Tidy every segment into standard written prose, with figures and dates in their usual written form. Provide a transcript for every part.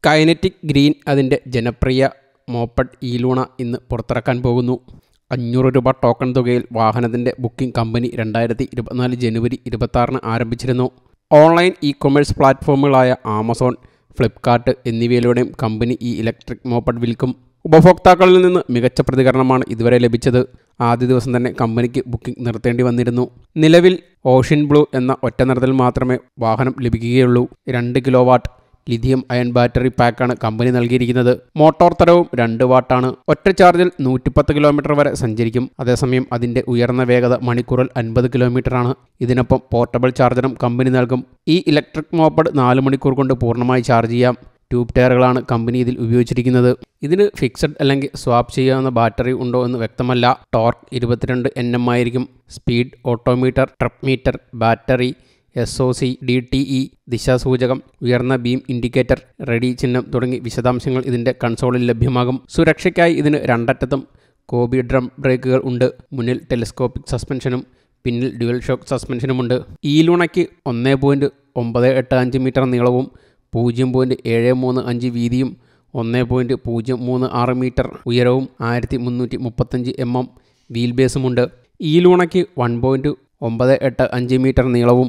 Kinetic green അതിൻ്റെ ജനപ്രിയ moped E-Luna ഇന്ന് പുറത്തിറക്കാൻ പോകുന്നു. 500 രൂപ ടോക്കൺ തുകയിൽ വാഹനത്തിൻ്റെ ബുക്കിംഗ് കമ്പനി 2024 ജനുവരി 26 ആരംഭിച്ചിരുന്നു. ഓൺലൈൻ ഇ-കൊമേഴ്സ് പ്ലാറ്റ്ഫോമുകളായ ആമസോൺ, ഫ്ലിപ്കാർട്ട് എന്നിവയിലൂടെയും കമ്പനി ഈ ഇലക്ട്രിക് മോപ്പഡ് വിൽക്കും. ഉപഭോക്താക്കളിൽ നിന്ന് മികച്ച പ്രതികരണമാണ് ഇതുവരെ ലഭിച്ചത്. ആദ്യ ദിവസം തന്നെ കമ്പനിക്ക് ബുക്കിംഗ് നിർത്തേണ്ടി വന്നിരുന്നു. നിലവിൽ ഓഷ്യൻ ബ്ലൂ എന്ന ഒറ്റ നിറത്തിൽ മാത്രമേ വാഹനം ലഭിക്കുകയുള്ളൂ. 2 കിലോവാട്ട് ലിഥിയം അയൺ ബാറ്ററി പാക്കാണ് കമ്പനി നൽകിയിരിക്കുന്നത്. മോട്ടോർ തരവും 2 വാട്ടാണ്. ഒറ്റ ചാർജിൽ 110 കിലോമീറ്റർ വരെ സഞ്ചരിക്കും. അതേസമയം അതിൻ്റെ ഉയർന്ന വേഗത മണിക്കൂറിൽ 50 കിലോമീറ്ററാണ്. ഇതിനൊപ്പം പോർട്ടബിൾ ചാർജറും കമ്പനി നൽകും. ഈ ഇലക്ട്രിക് മോപ്പഡ് 4 മണിക്കൂർ കൊണ്ട് പൂർണ്ണമായി ചാർജ് ചെയ്യാം. ട്യൂബ് ടയറുകളാണ് കമ്പനി ഇതിൽ ഉപയോഗിച്ചിരിക്കുന്നത്. ഇതിന് ഫിക്സഡ് അല്ലെങ്കിൽ സ്വാപ്പ് ചെയ്യാവുന്ന ബാറ്ററി ഉണ്ടോ എന്ന് വ്യക്തമല്ല. ടോർക്ക് 22 Nm ആയിരിക്കും. Speed, odometer, trip metre, battery, SOC, DTE, ദിശാസൂചകം, ഉയർന്ന ബീം ഇൻഡിക്കേറ്റർ, റെഡി ചിഹ്നം തുടങ്ങി വിശദാംശങ്ങൾ ഇതിൻ്റെ കൺസോളിൽ ലഭ്യമാകും. സുരക്ഷയ്ക്കായി ഇതിന് 2 അറ്റത്തും കോബി ഡ്രം ബ്രേക്കുകൾ ഉണ്ട്. മുന്നിൽ ടെലിസ്കോപ്പിക് സസ്പെൻഷനും പിന്നിൽ ഡ്യുവൽ ഷോക്ക് സസ്പെൻഷനുമുണ്ട്. ഇ-ലൂണയ്ക്ക് 1.985 മീറ്റർ നീളവും 0.735 വീതിയും 1.036 മീറ്റർ ഉയരവും 1335 mm വീൽ ബേസുമുണ്ട്. ഇ-ലൂണയ്ക്ക് 1.985 മീറ്റർ നീളവും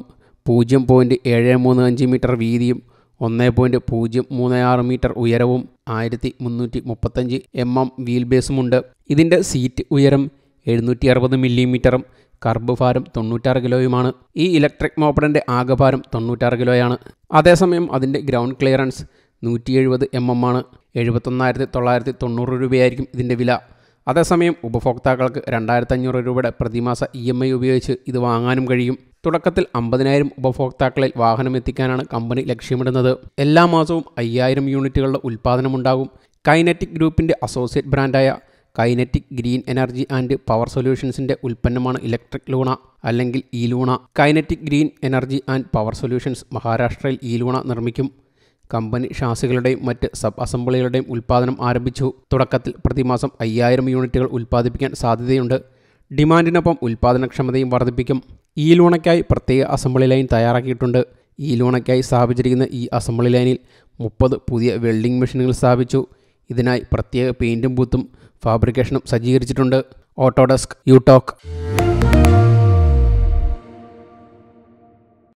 0.735 മീറ്റർ വീതിയും 1.036 മീറ്റർ ഉയരവും 1335 mm വീൽ ബേസുമുണ്ട്. ഇതിൻ്റെ സീറ്റ് ഉയരം 760 മില്ലിമീറ്ററും കർബ് ഭാരം 96 കിലോയുമാണ്. ഈ ഇലക്ട്രിക് മോപ്പഡിൻ്റെ ആകെ ഭാരം 96 കിലോയാണ്. അതേസമയം അതിൻ്റെ ഗ്രൗണ്ട് ക്ലിയറൻസ് 170 mm ആണ്. 71,990 രൂപയായിരിക്കും ഇതിൻ്റെ വില. അതേസമയം ഉപഭോക്താക്കൾക്ക് 2,500 രൂപയുടെ പ്രതിമാസ EMI ഉപയോഗിച്ച് ഇത് വാങ്ങാനും കഴിയും. തുടക്കത്തിൽ 50,000 ഉപഭോക്താക്കളിൽ വാഹനം എത്തിക്കാനാണ് കമ്പനി ലക്ഷ്യമിടുന്നത്. എല്ലാ മാസവും 5,000 യൂണിറ്റുകളുടെ ഉൽപ്പാദനമുണ്ടാകും. കൈനറ്റിക് ഗ്രൂപ്പിൻ്റെ അസോസിയേറ്റ് ബ്രാൻഡായ Kinetic Green Energy and Power സൊല്യൂഷൻസിൻ്റെ ഉൽപ്പന്നമാണ് ഇലക്ട്രിക് ലൂണ അല്ലെങ്കിൽ E Luna. Kinetic Green Energy and Power സൊല്യൂഷൻസ് മഹാരാഷ്ട്രയിൽ ഇ-ലൂണ നിർമ്മിക്കും. കമ്പനി ഷാസികളുടെയും മറ്റ് സബ് അസംബ്ലികളുടെയും ഉൽപ്പാദനം ആരംഭിച്ചു. തുടക്കത്തിൽ പ്രതിമാസം 5,000 യൂണിറ്റുകൾ ഉൽപ്പാദിപ്പിക്കാൻ സാധ്യതയുണ്ട്. ഡിമാൻഡിനൊപ്പം ഉൽപ്പാദനക്ഷമതയും വർദ്ധിപ്പിക്കും. ഇ-ലൂണയ്ക്കായി പ്രത്യേക അസംബ്ലി ലൈൻ തയ്യാറാക്കിയിട്ടുണ്ട്. ഇ-ലൂണയ്ക്കായി സ്ഥാപിച്ചിരിക്കുന്ന ഈ അസംബ്ലി ലൈനിൽ 30 പുതിയ വെൽഡിംഗ് മെഷീനുകൾ സ്ഥാപിച്ചു. ഇതിനായി പ്രത്യേക പെയിൻറ്റും ബൂത്തും ഫാബ്രിക്കേഷനും സജ്ജീകരിച്ചിട്ടുണ്ട്. ഓട്ടോഡെസ്ക്, യൂടോക്ക്.